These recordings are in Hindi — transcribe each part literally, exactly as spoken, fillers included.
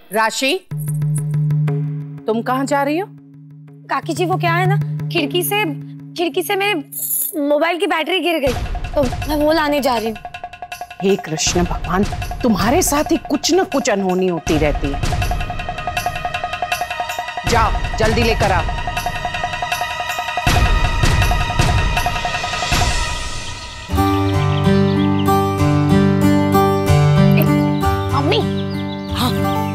राशि, तुम कहाँ जा रही हो? काकी जी, वो क्या है ना, खिड़की से खिड़की से मेरे मोबाइल की बैटरी गिर गई, तो मैं वो लाने जा रही हूँ। हे कृष्ण भगवान, तुम्हारे साथ ही कुछ न कुछ अनहोनी होती रहती है। जाओ जल्दी लेकर आओ। मम्मी। हाँ।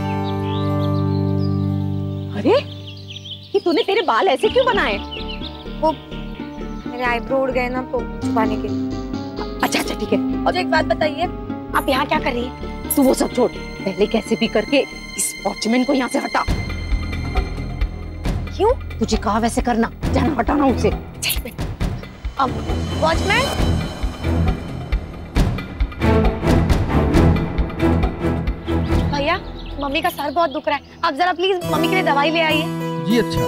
अरे, कि तूने तेरे बाल ऐसे क्यों बनाए? वो मेरे आईब्रो उड़ गए ना, तो छुपाने के लिए। अच्छा अच्छा ठीक है। और एक बात बताइए, आप यहाँ क्या कर रही है? तू वो सब छोड़, पहले कैसे भी करके इस वॉचमैन को यहाँ से हटा। क्यों? तुझे कहा वैसे करना, जाना हटाना उसे। अब वॉचमैन, भैया मम्मी का सर बहुत दुख रहा है, आप जरा प्लीज मम्मी के लिए दवाई ले आइए। जी अच्छा।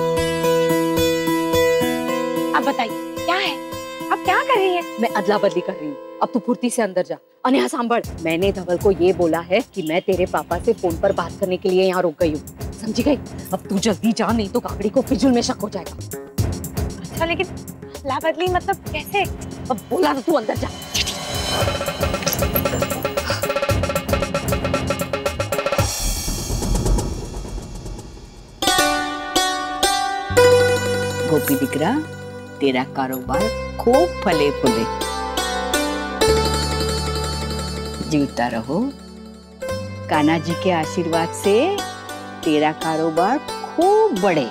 आप बताइए क्या है, आप क्या कर रही है? मैं अदला बदली कर रही हूँ। अब तू फुर्ती से अंदर जा। अनेहा सांभर, मैंने धवल को ये बोला है कि मैं तेरे पापा से फोन पर बात करने के लिए यहाँ रुक गई हूँ, समझी गई? अब तू जल्दी जा, नहीं तो काकड़ी को फिजूल में शक हो जाएगा। अच्छा, लेकिन अदला बदली मतलब कैसे? अब बोला तो तू अंदर जा। गोपी दिकरा, तेरा कारोबार खूब फले फूले, जीवता रहो। कान्हा जी के आशीर्वाद से तेरा कारोबार खूब बढ़े।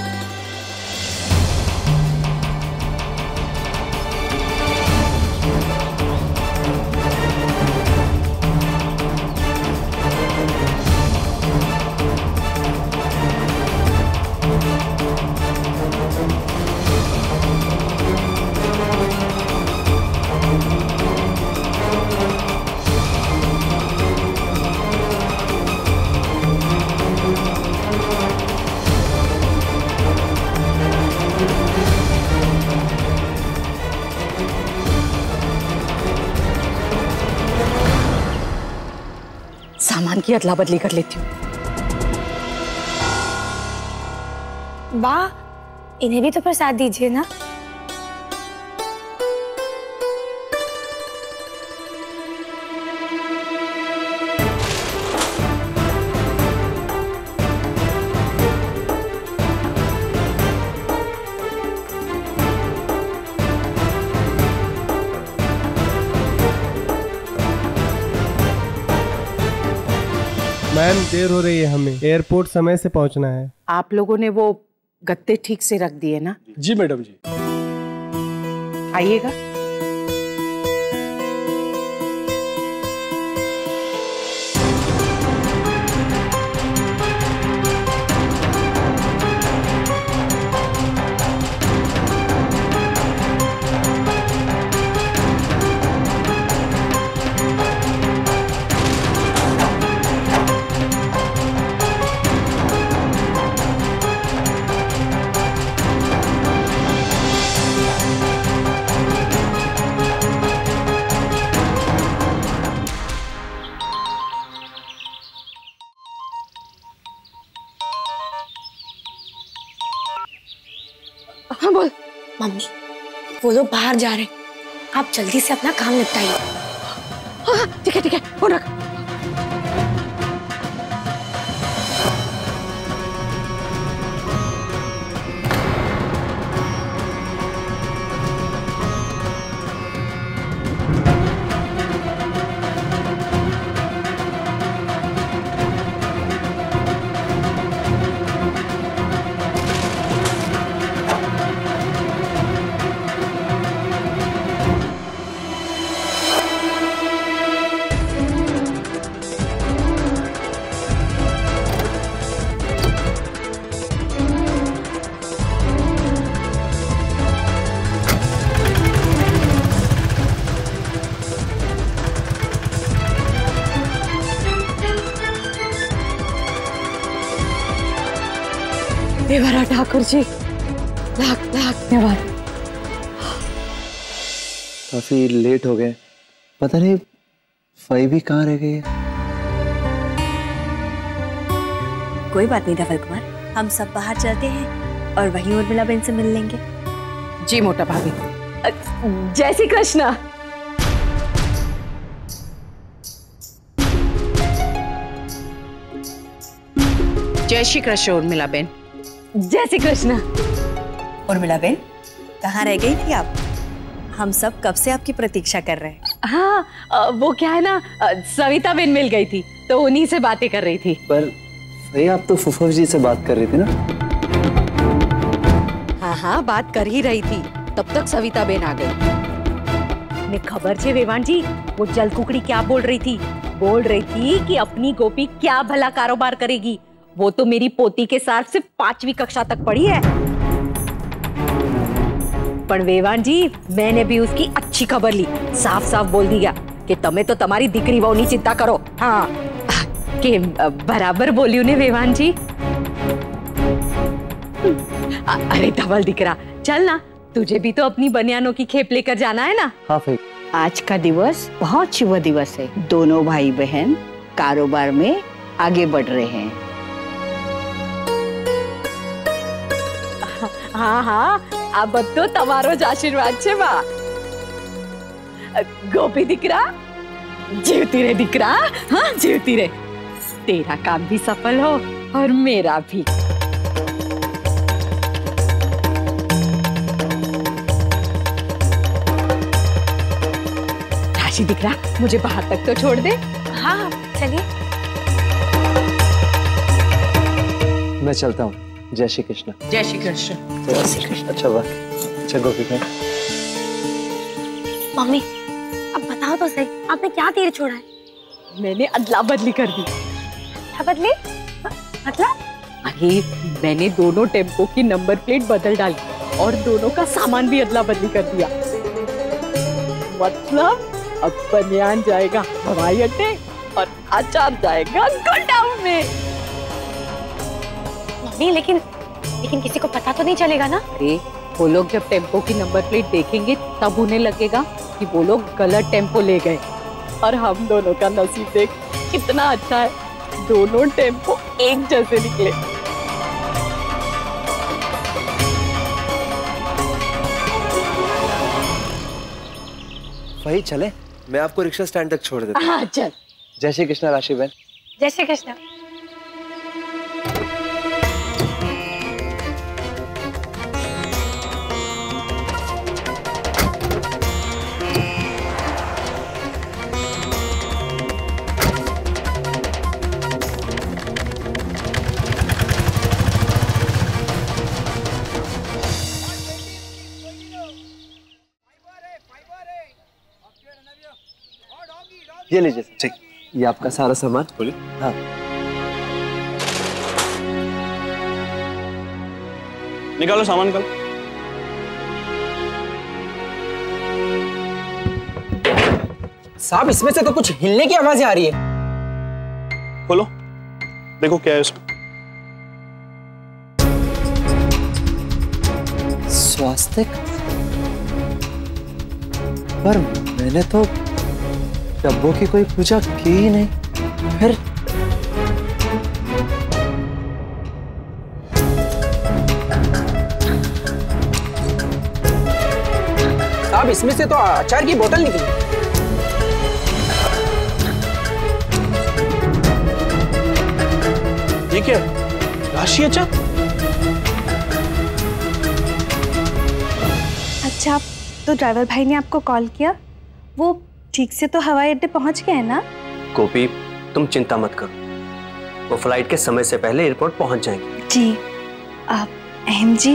सामान की अदला बदली कर लेती हूँ। बा, इन्हें भी तो प्रसाद दीजिए ना। मैम, देर हो रही है, हमें एयरपोर्ट समय से पहुंचना है। आप लोगों ने वो गत्ते ठीक से रख दिए ना? जी मैडम जी। आइएगा। हाँ बोल। मम्मी, वो लोग बाहर जा रहे हैं, आप जल्दी से अपना काम निपटाइए। हाँ ठीक है ठीक है, फोन रख। देवरा ठाकुर जी, लाख लाख धन्यवाद। काफी लेट हो गए, पता नहीं फाई भी कहाँ रह गई है। कोई बात नहीं धवल कुमार, हम सब बाहर चलते हैं और वहीं उर्मिला बहन से मिल लेंगे। जी मोटा भाभी। जय श्री कृष्णा। जय श्री कृष्ण उर्मिला बहन। जय श्री कृष्णा। उर्मिला बहन, कहाँ रह गई थी आप? हम सब कब से आपकी प्रतीक्षा कर रहे हैं। हाँ, अ, वो क्या है ना, अ, सविता बहन मिल गई थी तो उन्हीं से बातें कर रही थी। पर भाई आप तो फुफा जी से बात कर रही थी ना? हाँ हाँ, बात कर ही रही थी, तब तक सविता बहन आ गई। ने खबर छे वेवान जी, वो जल कुकड़ी क्या बोल रही थी? बोल रही थी कि अपनी गोपी क्या भला कारोबार करेगी। वो तो मेरी पोती के साथ सिर्फ पांचवी कक्षा तक पढ़ी है। पर वेवान जी, मैंने भी उसकी अच्छी खबर ली। साफ साफ बोल दिया कि तमे तो तुम्हारी दिकरी वोनी चिंता करो। हाँ, के बराबर बोली ने वेवान जी। आ, अरे धवल दिकरा, चल ना, तुझे भी तो अपनी बनियानों की खेप लेकर जाना है ना। हाँ भाई। आज का दिवस बहुत शुभ दिवस है। दोनों भाई बहन कारोबार में आगे बढ़ रहे हैं। हाँ हाँ, अब तो तमारो ज आशीर्वाद छे बा। गोपी दिकरा, जीवती रे दिकरा, हाँ जीवती रे। तेरा काम भी सफल हो और मेरा भी। राशि दिकरा, मुझे बाहर तक तो छोड़ दे। हाँ चलिए। मैं चलता हूँ। जय श्री कृष्ण। जय श्री कृष्ण। जय श्री कृष्ण। अच्छा वाह, अच्छा गोपी बहन। मम्मी, अब बताओ तो सही, आपने क्या तीर छोड़ा है? मैंने अदला बदली कर दी। क्या बदली? मतलब? अरे मैंने दोनों टेम्पो की नंबर प्लेट बदल डाली और दोनों का सामान भी अदला बदली कर दिया। मतलब अब बनियान जाएगा हवाई अड्डे और अचार जाएगा गोडाउन में। मम्मी, लेकिन लेकिन किसी को पता तो नहीं चलेगा ना? अरे वो लोग जब टेम्पो की नंबर प्लेट देखेंगे तब उन्हें लगेगा कि वो लोग गलत टेम्पो ले गए। और हम दोनों का नसीब देख कितना अच्छा है, दोनों टेम्पो एक जैसे निकले। भाई चले, मैं आपको रिक्शा स्टैंड तक छोड़ देता हूँ। हाँ चल। जय श्री कृष्ण राशि बहन। जय श्री कृष्ण। ये लीजिए सर। ठीक, ये आपका सारा सामान। बोलिए। हाँ, निकालो सामान, निकालो। साहब, इसमें से तो कुछ हिलने की आवाजें आ रही है। खोलो, देखो क्या है इसमें। स्वास्तिक। पर मैंने तो डब्बों की कोई पूजा की ही नहीं। फिर साहब, इसमें से तो अचार की बोतल निकली। ये क्या है? राशि अचार? अच्छा, तो ड्राइवर भाई ने आपको कॉल किया? वो ठीक से तो हवाई अड्डे पहुंच गए हैं ना? गोपी, तुम चिंता मत करो, वो फ्लाइट के समय से पहले एयरपोर्ट पहुंच जाएंगे। जी। आप अहम जी,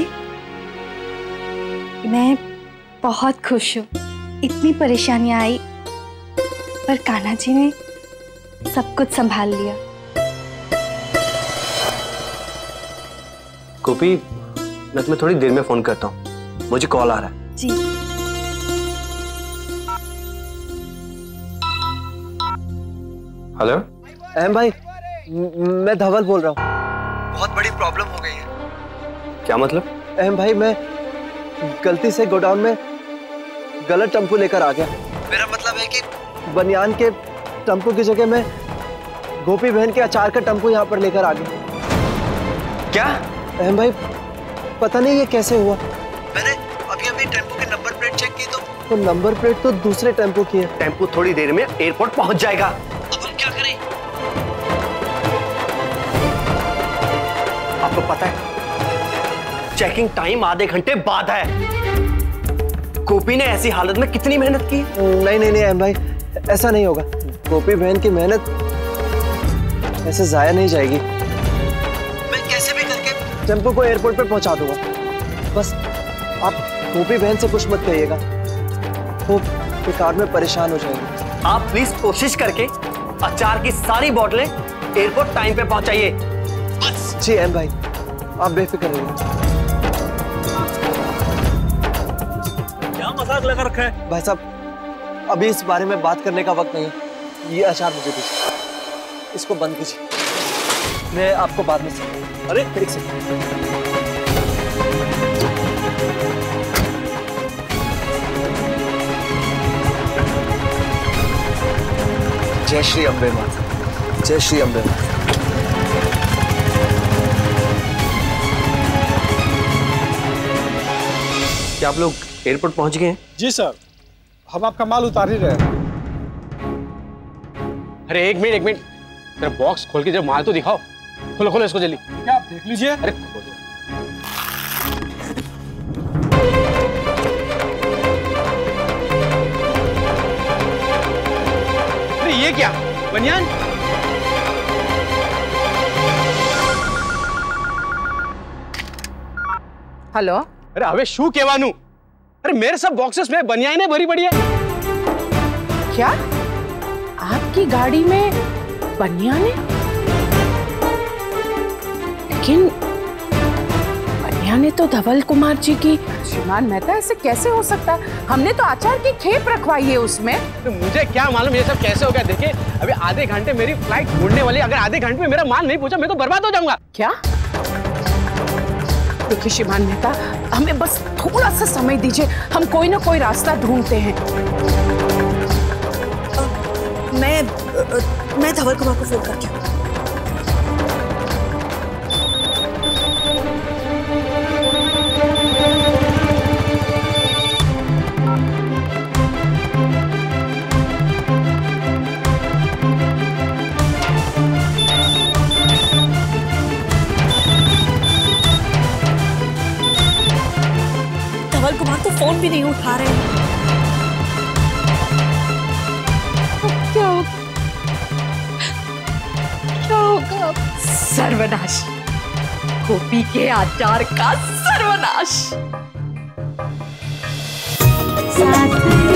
मैं बहुत खुश हूँ। इतनी परेशानियां आई पर कान्हा जी ने सब कुछ संभाल लिया। गोपी, मैं तुम्हें थोड़ी देर में फोन करता हूँ, मुझे कॉल आ रहा है। जी। हेलो अहम भाई, मैं धवल बोल रहा हूँ। बहुत बड़ी प्रॉब्लम हो गई है। क्या मतलब? अहम भाई, मैं गलती से गोडाउन में गलत टेम्पो लेकर आ गया। मेरा मतलब है कि बनियान के टेम्पो की जगह मैं गोपी बहन के अचार का टेम्पो यहाँ पर लेकर आ गया। क्या? अहम भाई पता नहीं ये कैसे हुआ। मैंने अभी अभी टेम्पो के नंबर प्लेट चेक की तो तो नंबर प्लेट तो दूसरे टेम्पो की है। टेम्पो थोड़ी देर में एयरपोर्ट पहुंच जाएगा। अब हम क्या करें? आपको पता है चेकिंग टाइम आधे घंटे बाद है। गोपी ने ऐसी हालत में कितनी मेहनत की? नहीं नहीं नहीं अहम भाई, ऐसा नहीं होगा। गोपी बहन की मेहनत ऐसे जाया नहीं जाएगी। मैं कैसे भी करके टेम्पो को एयरपोर्ट पे पहुंचा दूंगा। बस आप गोपी बहन से कुछ मत कहिएगा, वो कार में परेशान हो जाएगी। आप प्लीज कोशिश करके अचार की सारी बोतलें एयरपोर्ट टाइम पे पहुंचाइए। बस जी अहम भाई, आप बेफिक्र रहिए। क्या मजाक लगा रखा है? भाई साहब अभी इस बारे में बात करने का वक्त नहीं है। ये अचार मुझे दीजिए, इसको बंद कीजिए, मैं आपको बाद में समझाऊंगा। अरे एक सेकंड। जय श्री अम्बे माता, जय श्री अम्बे माता। क्या आप लोग एयरपोर्ट पहुंच गए हैं? जी सर, हम आपका माल उतार ही रहे हैं। अरे एक मिनट एक मिनट, तेरा बॉक्स खोल के जब माल तो दिखाओ। खोलो खोलो इसको जल्दी। क्या आप देख लीजिए। अरे खोलो। अरे ये क्या बनियान? हेलो। अरे अबे शू केवानू, अरे मेरे सब बॉक्सेस में बनियानें भरी पड़ी है। क्या आपकी गाड़ी में बनियानें? लेकिन बनियानें तो धवल कुमार जी की। श्रीमान मेहता ऐसे कैसे हो सकता है? हमने तो अचार की खेप रखवाई है उसमें। तो मुझे क्या मालूम ये सब कैसे हो गया। देखिए अभी आधे घंटे मेरी फ्लाइट उड़ने वाली, अगर आधे घंटे में मेरा माल नहीं पहुंचा मैं तो बर्बाद हो जाऊंगा। क्या? देखिए श्रीमान मेहता, हमें बस थोड़ा सा समय दीजिए, हम कोई ना कोई रास्ता ढूंढते हैं। मैं मैं धवल कुमार को फोन करती हूँ। धवल कुमार तो फोन भी नहीं उठा रहे हैं। क्या क्या होगा? सर्वनाश, गोपी के अचार का सर्वनाश। साथ